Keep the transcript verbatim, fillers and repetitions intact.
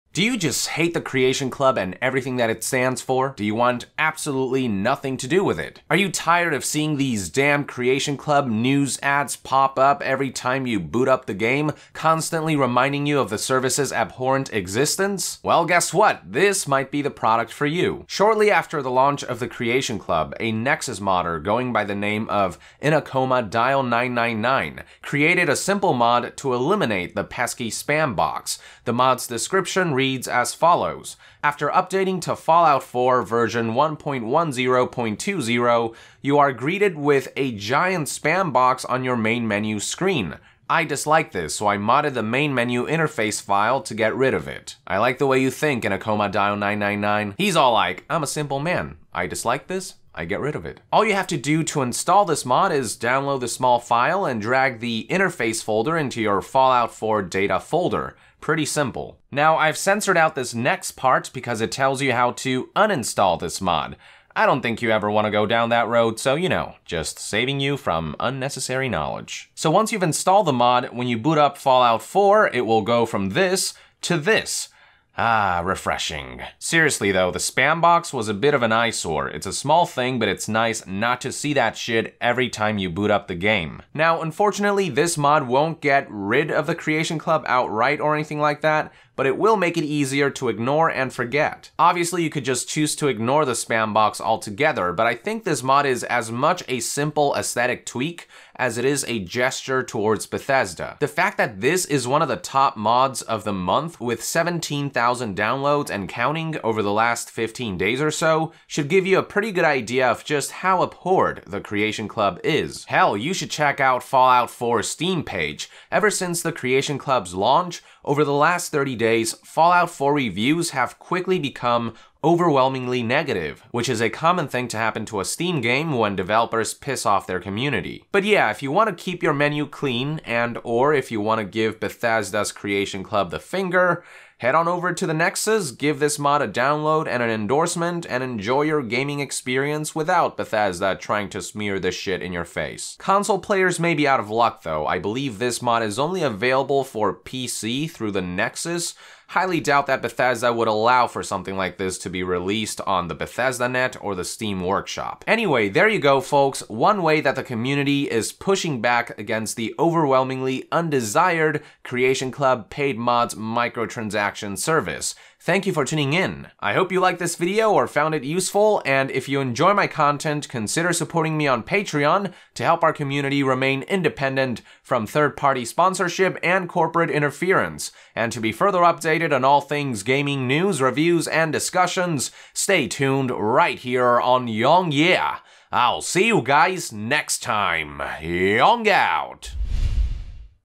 Do you just hate the Creation Club and everything that it stands for? Do you want absolutely nothing to do with it? Are you tired of seeing these damn Creation Club news ads pop up every time you boot up the game, constantly reminding you of the service's abhorrent existence? Well, guess what? This might be the product for you. Shortly after the launch of the Creation Club, a Nexus modder going by the name of Inacoma Dial nine nine nine created a simple mod to eliminate the pesky spam box. The mod's description reads as follows. After updating to Fallout four version one point ten point twenty, you are greeted with a giant spam box on your main menu screen. I dislike this, so I modded the main menu interface file to get rid of it. I like the way you think, Inacoma Dial nine nine nine. He's all like, I'm a simple man. I dislike this, I get rid of it. All you have to do to install this mod is download the small file and drag the interface folder into your Fallout four data folder. Pretty simple. Now, I've censored out this next part because it tells you how to uninstall this mod. I don't think you ever want to go down that road, so you know, just saving you from unnecessary knowledge. So once you've installed the mod, when you boot up Fallout four, it will go from this to this. Ah, refreshing. Seriously though, the spam box was a bit of an eyesore. It's a small thing, but it's nice not to see that shit every time you boot up the game. Now, unfortunately, this mod won't get rid of the Creation Club outright or anything like that, but it will make it easier to ignore and forget. Obviously, you could just choose to ignore the spam box altogether, but I think this mod is as much a simple aesthetic tweak as it is a gesture towards Bethesda. The fact that this is one of the top mods of the month with seventeen thousand downloads and counting over the last fifteen days or so should give you a pretty good idea of just how abhorred the Creation Club is. Hell, you should check out Fallout four's Steam page. Ever since the Creation Club's launch, over the last thirty days, Fallout four reviews have quickly become overwhelmingly negative, which is a common thing to happen to a Steam game when developers piss off their community. But yeah, if you want to keep your menu clean and or if you want to give Bethesda's Creation Club the finger, head on over to the Nexus, give this mod a download and an endorsement, and enjoy your gaming experience without Bethesda trying to smear this shit in your face. Console players may be out of luck though. I believe this mod is only available for P C through the Nexus. Highly doubt that Bethesda would allow for something like this to be released on the Bethesda Net or the Steam Workshop. Anyway, there you go folks, one way that the community is pushing back against the overwhelmingly undesired Creation Club paid mods microtransaction service. Thank you for tuning in. I hope you liked this video or found it useful, and if you enjoy my content, consider supporting me on Patreon to help our community remain independent from third-party sponsorship and corporate interference. And to be further updated on all things gaming news, reviews, and discussions, stay tuned right here on Yong Yeah. I'll see you guys next time. Yong out!